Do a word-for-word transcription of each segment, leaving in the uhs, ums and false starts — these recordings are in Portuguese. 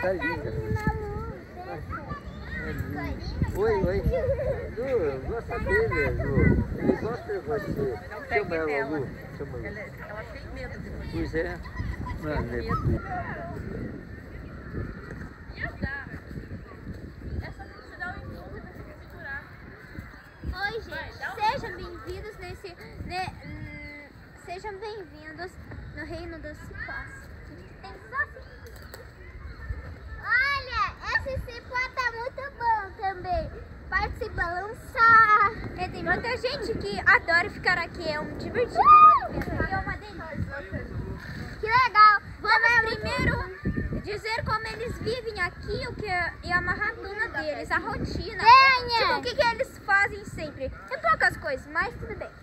tá linda. Oi, oi. Lu, gosta dele, Lu. Ele gosta de você. Chama ela, Lu. Chama ela. Ela tem medo de você. Pois é. Mano, é Oi, gente, sejam bem-vindos nesse, ne, hum, sejam bem-vindos no reino dos cipós. Tem só cipó. Olha, esse cipó tá muito bom também. Pode se balançar. E tem muita gente que adora ficar aqui, é um divertido. É uma delícia. Que legal. Vamos primeiro dizer como eles vivem aqui, o que é, e a maratona deles, a rotina. Venha. Tipo, o que, que eles fazem sempre. Tem poucas coisas, mas tudo bem.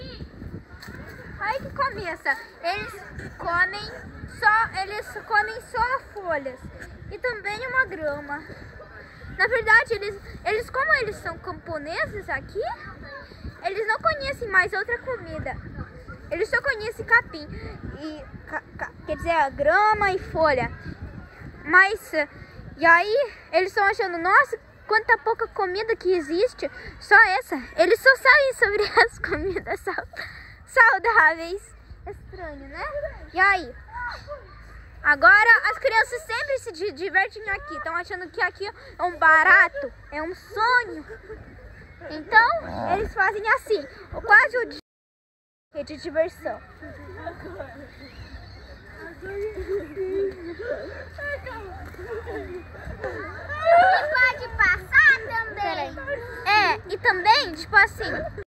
Aí que começa. Eles comem só, eles comem só folhas e também uma grama. Na verdade, eles, eles como eles são camponeses aqui, eles não conhecem mais outra comida. Eles só conhecem capim, e, ca, ca, quer dizer, a grama e folha. Mas, e aí, eles estão achando, nossa, quanta pouca comida que existe, só essa. Eles só sabem sobre as comidas saudáveis. Estranho, né? E aí? Agora, as crianças sempre se divertem aqui, estão achando que aqui é um barato, é um sonho. Então, eles fazem assim, quase o dia de diversão. E pode passar também. É, e também, tipo assim...